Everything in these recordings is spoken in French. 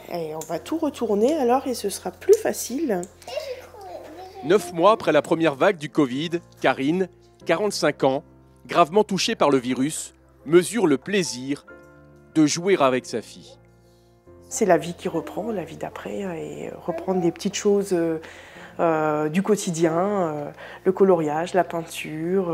et on va tout retourner alors et ce sera plus facile. 9 mois après la première vague du Covid, Karine, 45 ans, gravement touchée par le virus, mesure le plaisir de jouer avec sa fille. C'est la vie qui reprend, la vie d'après, et reprendre des petites choses du quotidien, le coloriage, la peinture,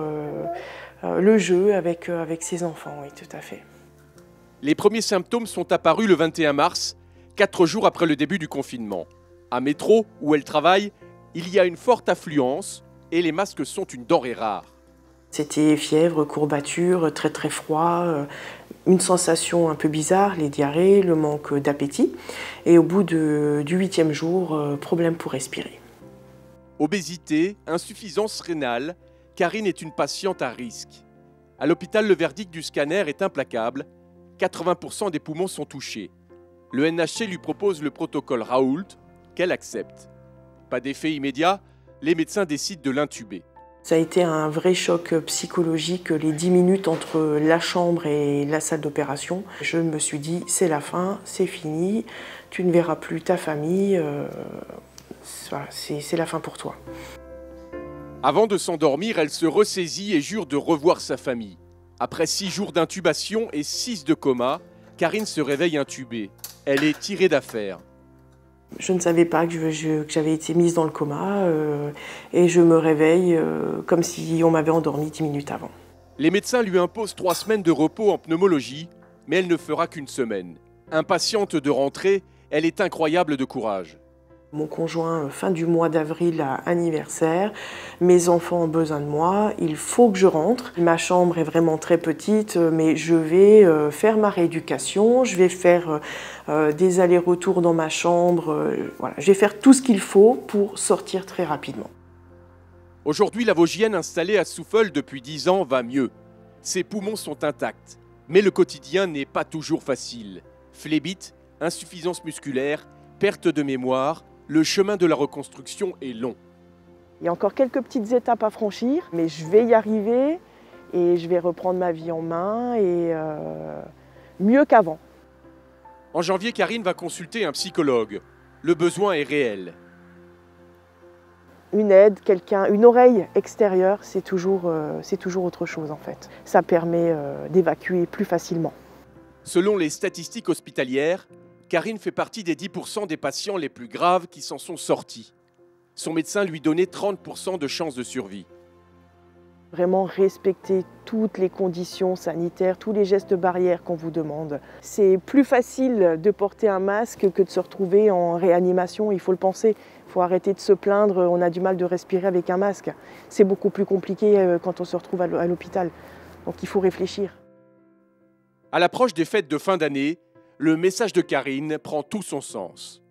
le jeu avec ses enfants, oui, tout à fait. Les premiers symptômes sont apparus le 21 mars, 4 jours après le début du confinement. À Métro, où elle travaille, il y a une forte affluence et les masques sont une denrée rare. C'était fièvre, courbature, très très froid, une sensation un peu bizarre, les diarrhées, le manque d'appétit. Et au bout du 8e jour, problème pour respirer. Obésité, insuffisance rénale, Karine est une patiente à risque. À l'hôpital, le verdict du scanner est implacable. 80% des poumons sont touchés. Le NHC lui propose le protocole Raoult, qu'elle accepte. Pas d'effet immédiat, les médecins décident de l'intuber. Ça a été un vrai choc psychologique, les 10 minutes entre la chambre et la salle d'opération. Je me suis dit, c'est la fin, c'est fini, tu ne verras plus ta famille, voilà, c'est la fin pour toi. Avant de s'endormir, elle se ressaisit et jure de revoir sa famille. Après 6 jours d'intubation et 6 de coma, Karine se réveille intubée. Elle est tirée d'affaire. Je ne savais pas que j'avais été mise dans le coma et je me réveille comme si on m'avait endormie 10 minutes avant. Les médecins lui imposent 3 semaines de repos en pneumologie, mais elle ne fera qu'une semaine. Impatiente de rentrer, elle est incroyable de courage. Mon conjoint, fin du mois d'avril, a anniversaire. Mes enfants ont besoin de moi. Il faut que je rentre. Ma chambre est vraiment très petite, mais je vais faire ma rééducation. Je vais faire des allers-retours dans ma chambre. Voilà. Je vais faire tout ce qu'il faut pour sortir très rapidement. Aujourd'hui, la Vosgienne installée à Souffle depuis 10 ans va mieux. Ses poumons sont intacts, mais le quotidien n'est pas toujours facile. Phlébite, insuffisance musculaire, perte de mémoire, le chemin de la reconstruction est long. Il y a encore quelques petites étapes à franchir, mais je vais y arriver et je vais reprendre ma vie en main et mieux qu'avant. En janvier, Karine va consulter un psychologue. Le besoin est réel. Une aide, quelqu'un, une oreille extérieure, c'est toujours autre chose en fait. Ça permet d'évacuer plus facilement. Selon les statistiques hospitalières, Karine fait partie des 10% des patients les plus graves qui s'en sont sortis. Son médecin lui donnait 30% de chances de survie. Vraiment respecter toutes les conditions sanitaires, tous les gestes barrières qu'on vous demande. C'est plus facile de porter un masque que de se retrouver en réanimation, il faut le penser. Il faut arrêter de se plaindre, on a du mal de respirer avec un masque. C'est beaucoup plus compliqué quand on se retrouve à l'hôpital. Donc il faut réfléchir. À l'approche des fêtes de fin d'année, le message de Karine prend tout son sens.